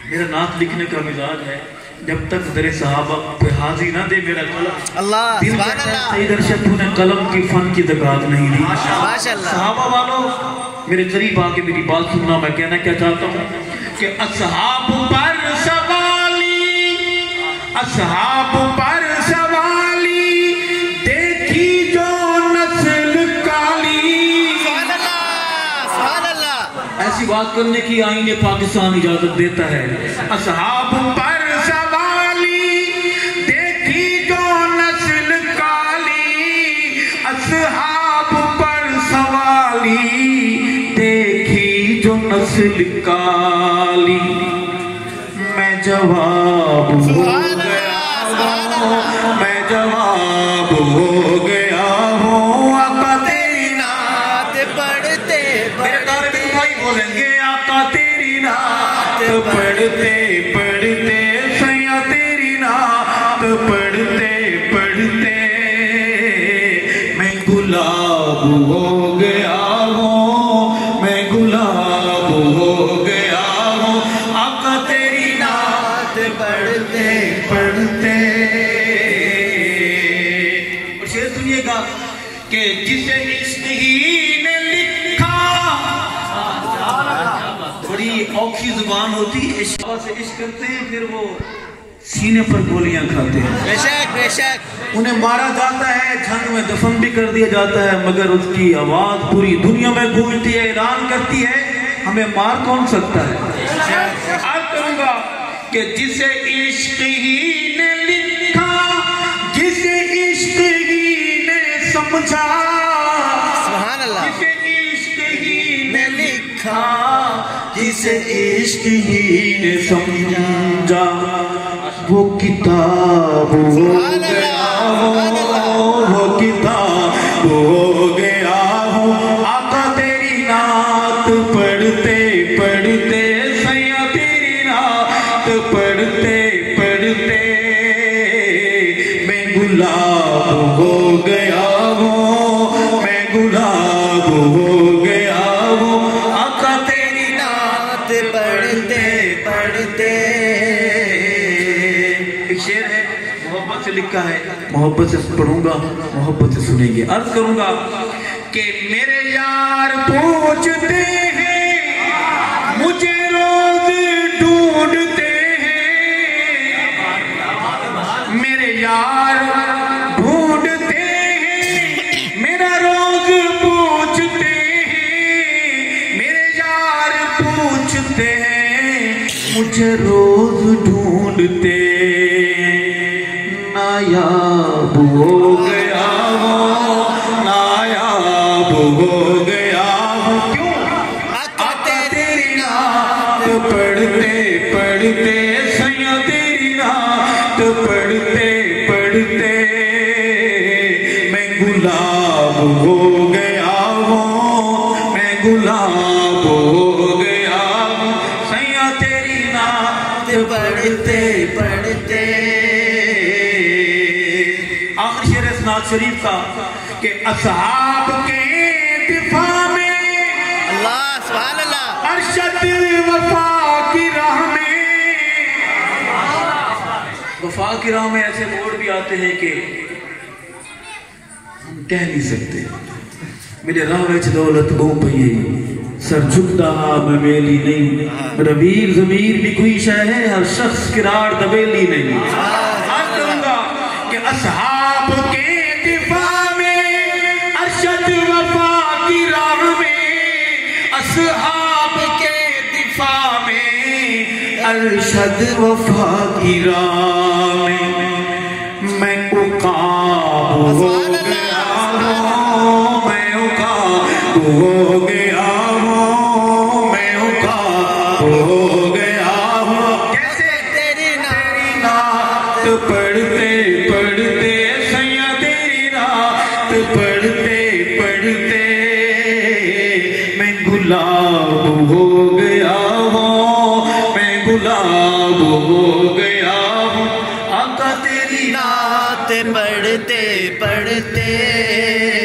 میرا نعت لکھنے کا مزاج ہے، جب تک در صحابہ پہ حاضری نہ دے میرا قلم، اللہ دل سبحان کہتا ہے اللہ سید ارشد تو نے قلم کی فن کی زکات نہیں دی۔ ماشاء اللہ۔ صحابہ والوں میرے قریب آ کے میری بات سننا، میں کہنا کیا چاہتا ہوں کہ اصحاب پر سوالی، اصحاب پر سوالی، دیکھی جو نسل کالی۔ سبحان اللہ سبحان اللہ۔ ایسی بات کرنے کی آئین پاکستان اجازت دیتا ہے۔ اصحاب پر سوالی، دیکھی جو نسل کالی، اصحاب پر سوالی، دیکھی جو نسل کالی، میں جواب ہو گیا ہوں، میں جواب ہو گیا ہوں، آقا تیری نعت پڑھتے میرے طالب علم بھائی بولیں گے، آقا تیری نعت پڑھتے پڑھتے، سیاں تیری نعت پڑھتے پڑھتے، میں گلاب ہو گیا ہوں، میں گلاب ہو گیا ہوں، آقا تیری نعت پڑھتے پڑھتے۔ اور شعر سنیے گا کہ جسے عشق ہی نے لکھا، بڑی اوکھی زبان ہوتی ہے، عشق سے عشق کرتے ہیں پھر وہ سینے پر گولیاں کھاتے ہیں، بے شک بے شک، انہیں مارا جاتا ہے، جھنگ میں دفن بھی کر دیا جاتا ہے، مگر اس کی آواز پوری دنیا میں گونجتی ہے، اعلان کرتی ہے ہمیں مار کون سکتا ہے۔ عرض کروں گا کہ جسے عشق ہی نے لکھا، جسے عشق ہی نے سمجھا، سبحان اللہ، جسے عشق ہی نے لکھا، جسے عشق ہی نے سمجھا، وہ کتاب ہو گیا ہو، وہ کتاب ہو گیا ہو، آقا تیری نعت پڑھتے پڑھتے، سیاں تیری نعت پڑھتے پڑھتے، میں گلاب ہو گیا ہوں، میں گلاب ہو گیا ہوں، آقا تیری نعت پڑھتے پڑھتے۔ ایک شعر ہے محبت سے لکھا ہے، محبت سے پڑھوں گا، محبت سے سنیں گے۔ عرض کروں گا کہ میرے یار پوچھتے ہیں، مجھے روز ڈھونڈتے ہیں، میرے یار ڈھونڈتے ہیں، میرا روز پوچھتے ہیں، میرے یار پوچھتے ہیں، مجھے روز ڈھونڈتے، نایاب ہو گیا ہوں، نایاب ہو گیا ہوں، کیوں؟ آقا تیری نعت پڑھتے پڑھتے، سیاں تیری نعت پڑھتے پڑھتے، میں گلاب ہو گیا ہوں، میں گلاب ہو گیا ہوں، سیاں تیری نعت پڑھتے پڑھتے۔ آخر شعر اس نعت شریف کا کہ اصحاب کے دفاع میں، اللہ سبحان اللہ، ارشد وفا کی راہ میں، وفا کی راہ میں ایسے موڑ بھی آتے ہیں کہ ہم کہہ نہیں سکتے، میرے راہ وچ دولت گو پئی، سر جھکتا میں میلی نہیں، میرا ویر ضمیر بھی کوئی شے ہے، ہر شخص قرار دبیلی نہیں۔ عرض کروں گا کہ اصحاب کے دفاع میں، ارشد وفا کی راہ میں، اصحاب کے دفاع میں، ارشد وفا کی راہ میں، میں عقاب ہو گیا ہوں، میں عقاب ہو گیا ہوں، میں عقاب ہو گیا ہوں، کیسے؟ تیری نعت پڑھتے پڑھتے، سیاں تیری نعت پڑھتے پڑھتے، میں گلاب ہو گیا ہوں، میں گلاب ہو گیا ہوں، آقا تیری نعت پڑھتے پڑھتے